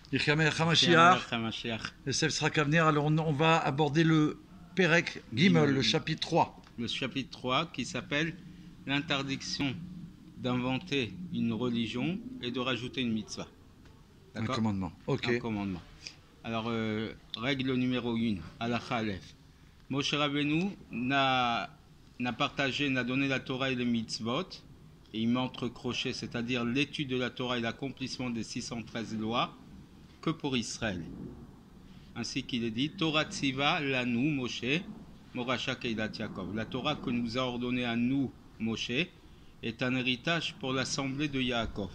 Yichyamer HaMashiach. Yosef sera qu'à venir. Alors on va aborder le Perek Gimel, le chapitre 3. Le chapitre 3 qui s'appelle l'interdiction d'inventer une religion et de rajouter une mitzvah. Un commandement. Ok. Un commandement. Alors, règle numéro 1, Halakha Aleph. Moshe Rabbeinu n'a donné la Torah et les mitzvot, et il m'a entrecroché, c'est-à-dire l'étude de la Torah et l'accomplissement des 613 lois, que pour Israël. Ainsi qu'il est dit, Torah Tziva Lanu Moshe, Morasha Keidat Yaakov. La Torah que nous a ordonné à nous, Moshe, est un héritage pour l'assemblée de Yaakov.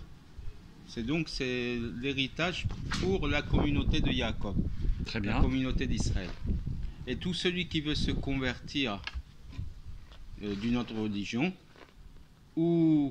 C'est l'héritage pour la communauté de Yaakov. Très bien. La communauté d'Israël. Et tout celui qui veut se convertir d'une autre religion ou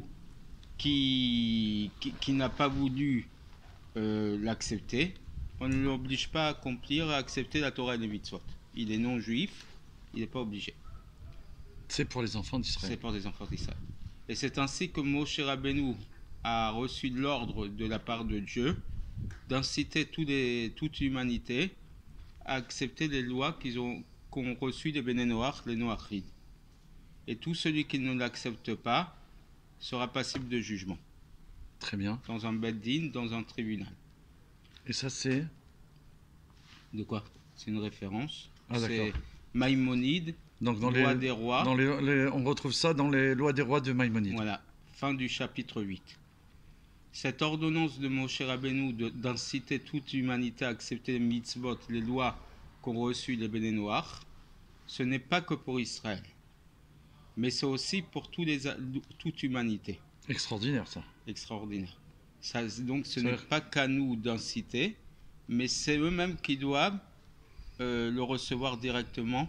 qui n'a pas voulu l'accepter, on ne l'oblige pas à accomplir, à accepter la Torah et les mitzvot. Il est non-juif, il n'est pas obligé. C'est pour les enfants d'Israël. C'est pour les enfants d'Israël. Et c'est ainsi que Moshe Rabbeinu a reçu l'ordre de la part de Dieu d'inciter toute l'humanité à accepter les lois qu'ont reçues les Béné Noach, les Noachides. Et tout celui qui ne l'accepte pas sera passible de jugement. Très bien. Dans un bed-din, dans un tribunal. Et ça c'est de quoi? C'est une référence. Ah, c'est Maïmonide, donc dans Loi des rois. On retrouve ça dans les lois des rois de Maïmonide. Voilà, fin du chapitre 8. Cette ordonnance de Moshe Rabbeinu d'inciter toute l'humanité à accepter les mitzvot, les lois qu'ont reçues les Béné Noach, ce n'est pas que pour Israël, mais c'est aussi pour toute humanité. Extraordinaire ça. Extraordinaire. Donc ce n'est pas qu'à nous d'inciter, mais c'est eux-mêmes qui doivent le recevoir directement,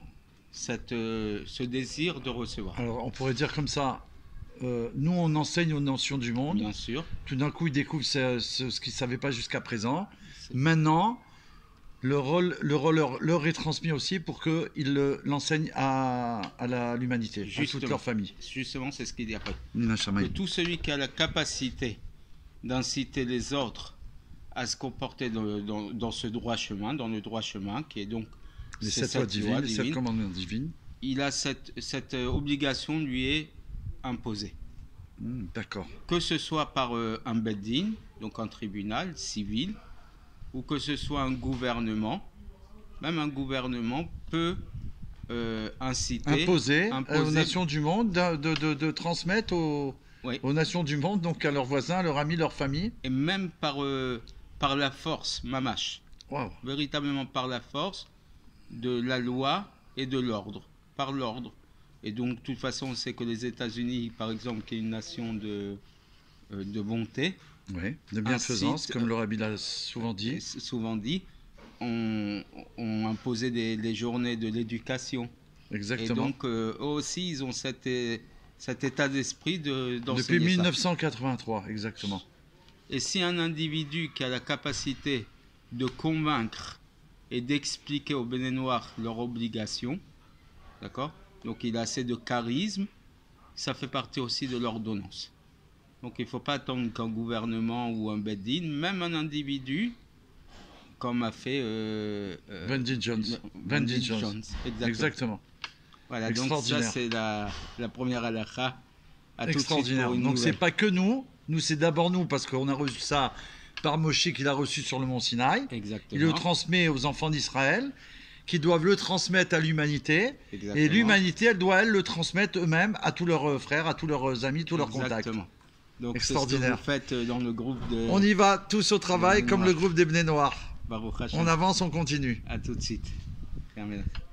ce désir de recevoir. Alors on pourrait dire comme ça, nous on enseigne aux nations du monde. Bien sûr. Tout d'un coup ils découvrent ce qu'ils ne savaient pas jusqu'à présent. Maintenant, le rôle leur est transmis aussi pour qu'ils l'enseignent à l'humanité, à toute leur famille. Justement, c'est ce qu'il dit après. Que tout celui qui a la capacité d'inciter les autres à se comporter dans ce droit chemin, dans le droit chemin, qui est donc les 7 lois divines, les 7 commandements divines. Il a cette obligation lui est imposée. D'accord. Que ce soit par un bed-din, donc un tribunal civil, ou que ce soit un gouvernement, même un gouvernement peut imposer aux nations du monde de transmettre aux nations du monde, donc à leurs voisins, à leurs amis, leurs familles. Et même par la force, mamash. Wow. Véritablement par la force de la loi et de l'ordre. Par l'ordre. Et donc, de toute façon, on sait que les États-Unis, par exemple, qui est une nation de bonté, oui, de bienfaisance, comme le Rabbi l'a souvent dit. ont imposé des journées de l'éducation. Exactement. Et donc, eux aussi, ils ont cet état d'esprit d'enseigner depuis 1983, exactement. Et si un individu qui a la capacité de convaincre et d'expliquer aux Béné Noach leur obligation, d'accord? Donc il a assez de charisme, ça fait partie aussi de l'ordonnance. Donc il ne faut pas attendre qu'un gouvernement ou un bed-din, même un individu, comme a fait Benji Jones. Exactement. Voilà, donc ça c'est la première halakha. Extraordinaire. Donc c'est pas que nous c'est d'abord nous, parce qu'on a reçu ça par Moshe qu'il a reçu sur le mont Sinaï. Exactement. Il le transmet aux enfants d'Israël, qui doivent le transmettre à l'humanité. Exactement. Et l'humanité, elle doit le transmettre eux-mêmes à tous leurs frères, à tous leurs amis, tous leurs contacts. Donc extraordinaire. C'est ce que vous faites dans le groupe de... On y va tous au travail comme le groupe des Béné Noach. Baruch Hashem. On avance, on continue. À tout de suite. Amen.